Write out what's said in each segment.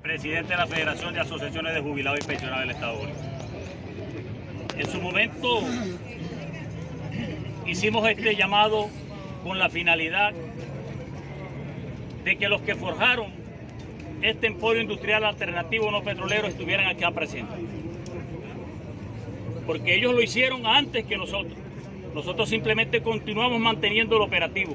presidente de la Federación de Asociaciones de Jubilados y Pensionados del Estado Bolívar. En su momento hicimos este llamado con la finalidad de que los que forjaron este emporio industrial alternativo no petrolero estuvieran acá presentes. Porque ellos lo hicieron antes que nosotros. Nosotros simplemente continuamos manteniendo el operativo.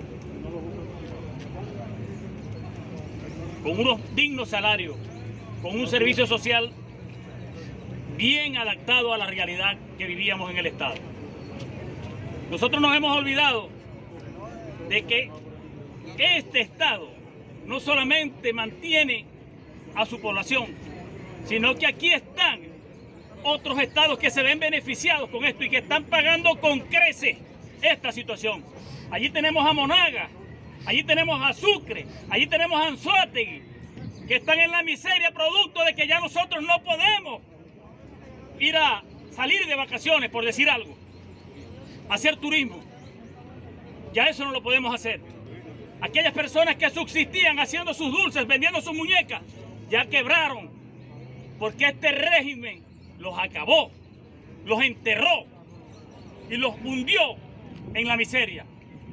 Con unos dignos salarios, con un servicio social bien adaptado a la realidad que vivíamos en el Estado. Nosotros nos hemos olvidado de que este Estado no solamente mantiene a su población, sino que aquí están otros estados que se ven beneficiados con esto y que están pagando con creces esta situación. Allí tenemos a Monagas, allí tenemos a Sucre, allí tenemos a Anzoátegui, que están en la miseria producto de que ya nosotros no podemos ir a salir de vacaciones, por decir algo, hacer turismo. Ya eso no lo podemos hacer. Aquellas personas que subsistían haciendo sus dulces, vendiendo sus muñecas, ya quebraron, porque este régimen los acabó, los enterró y los hundió en la miseria.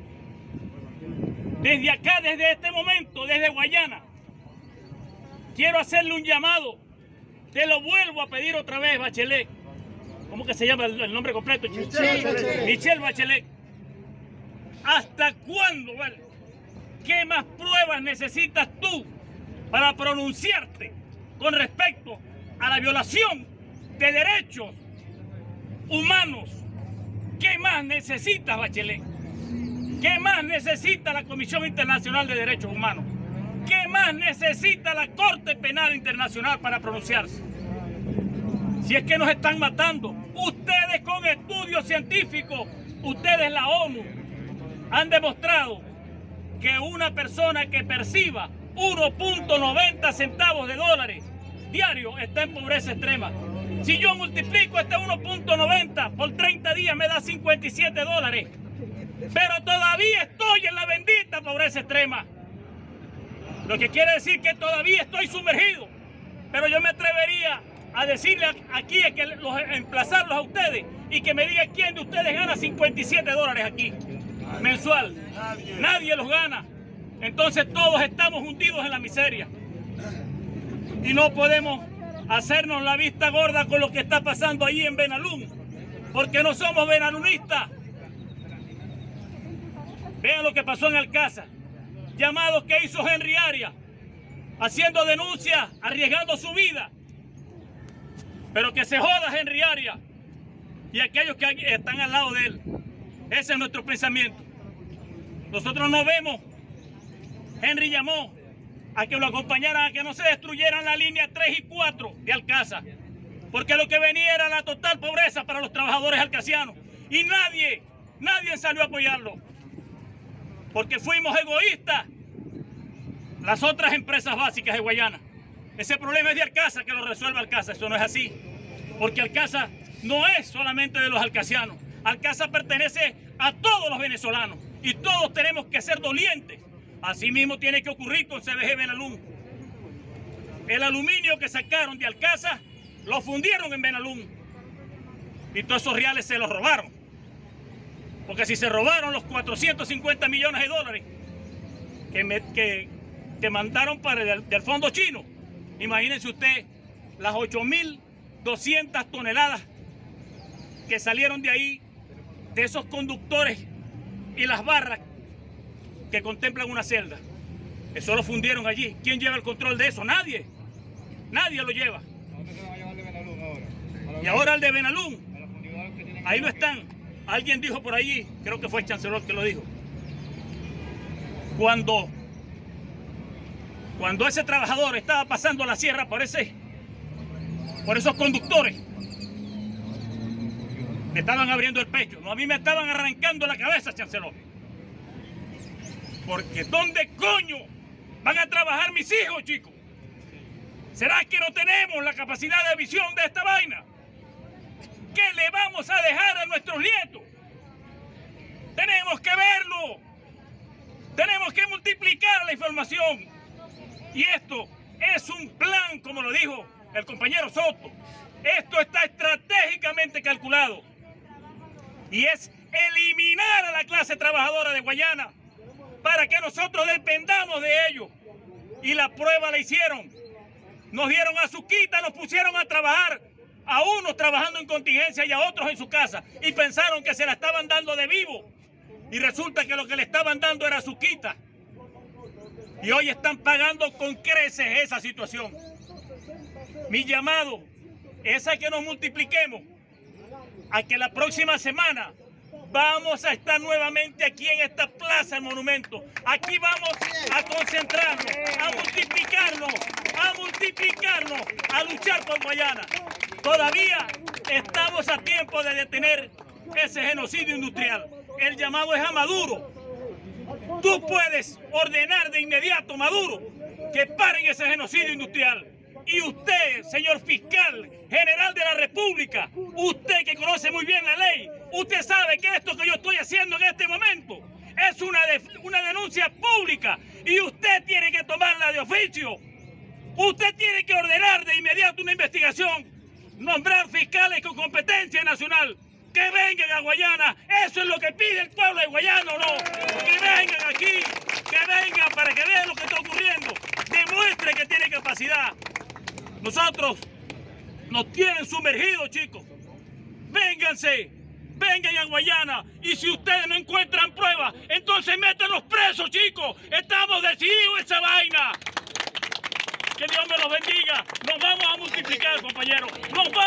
Desde acá, desde este momento, desde Guayana, quiero hacerle un llamado. Te lo vuelvo a pedir otra vez, Bachelet. ¿Cómo que se llama el nombre completo? Michelle Bachelet. ¿Hasta cuándo, vale? ¿Qué más pruebas necesitas tú para pronunciarte con respecto a la violación de derechos humanos? ¿Qué más necesitas, Bachelet? ¿Qué más necesita la Comisión Internacional de Derechos Humanos? ¿Qué más necesita la Corte Penal Internacional para pronunciarse? Si es que nos están matando, ustedes con estudios científicos, ustedes la ONU, han demostrado que una persona que perciba 1.90 centavos de dólares diarios está en pobreza extrema. Si yo multiplico este 1.90 por 30 días me da 57 dólares. Pero todavía estoy en la bendita pobreza extrema. Lo que quiere decir que todavía estoy sumergido. Pero yo me atrevería a decirle aquí, emplazarlos a ustedes y que me digan quién de ustedes gana 57 dólares aquí, mensual. Nadie los gana. Entonces todos estamos hundidos en la miseria. Y no podemos hacernos la vista gorda con lo que está pasando allí en Benalún, porque no somos benalunistas. Vean lo que pasó en Alcázar. Llamados que hizo Henry Arias, haciendo denuncias, arriesgando su vida. Pero que se joda Henry Arias y aquellos que están al lado de él. Ese es nuestro pensamiento. Nosotros no vemos. Henry llamó a que lo acompañaran, a que no se destruyeran la línea 3 y 4 de Alcázar, porque lo que venía era la total pobreza para los trabajadores alcacianos. Y nadie salió a apoyarlo, porque fuimos egoístas las otras empresas básicas de Guayana. Ese problema es de Alcázar, que lo resuelva Alcázar. Eso no es así, porque Alcázar no es solamente de los alcacianos. Alcázar pertenece a todos los venezolanos y todos tenemos que ser dolientes. Así mismo tiene que ocurrir con CBG Benalún. El aluminio que sacaron de Alcázar lo fundieron en Benalún y todos esos reales se los robaron. Porque si se robaron los 450 millones de dólares que mandaron del fondo chino, imagínense usted las 8.200 toneladas que salieron de ahí, de esos conductores y las barras que contemplan una celda. Eso lo fundieron allí. ¿Quién lleva el control de eso? Nadie. Nadie lo lleva. Y ahora el de Benalún, ahí no están. Alguien dijo por allí, creo que fue el Chancellor que lo dijo, cuando ese trabajador estaba pasando la sierra por esos conductores, me estaban abriendo el pecho. No, a mí me estaban arrancando la cabeza, Chancellor. Porque ¿dónde coño van a trabajar mis hijos, chicos? ¿Será que no tenemos la capacidad de visión de esta vaina? ¿Qué le vamos a dejar a nuestros nietos? Tenemos que verlo. Tenemos que multiplicar la información. Y esto es un plan, como lo dijo el compañero Soto, esto está estratégicamente calculado y es eliminar a la clase trabajadora de Guayana para que nosotros dependamos de ellos. Y la prueba la hicieron. Nos dieron azuquita, nos pusieron a trabajar, a unos trabajando en contingencia y a otros en su casa, y pensaron que se la estaban dando de vivo. Y resulta que lo que le estaban dando era azuquita. Y hoy están pagando con creces esa situación. Mi llamado es a que nos multipliquemos, a que la próxima semana vamos a estar nuevamente aquí en esta plaza del monumento. Aquí vamos a concentrarnos, a multiplicarnos, a luchar por Guayana. Todavía estamos a tiempo de detener ese genocidio industrial. El llamado es a Maduro. Tú puedes ordenar de inmediato, Maduro, que paren ese genocidio industrial. Y usted, señor fiscal general de la República, usted que conoce muy bien la ley, usted sabe que esto que yo estoy haciendo en este momento es una denuncia pública y usted tiene que tomarla de oficio. Usted tiene que ordenar de inmediato una investigación, nombrar fiscales con competencia nacional, que vengan a Guayana. Eso es lo que pide el pueblo de Guayana, ¿o no? Que vengan aquí, que vengan para que vean lo que está ocurriendo, demuestre que tiene capacidad. Nosotros nos tienen sumergidos, chicos. Vénganse, vengan a Guayana. Y si ustedes no encuentran pruebas, entonces métanlos presos, chicos. Estamos decididos en esa vaina. Que Dios me los bendiga. Nos vamos a multiplicar, compañeros.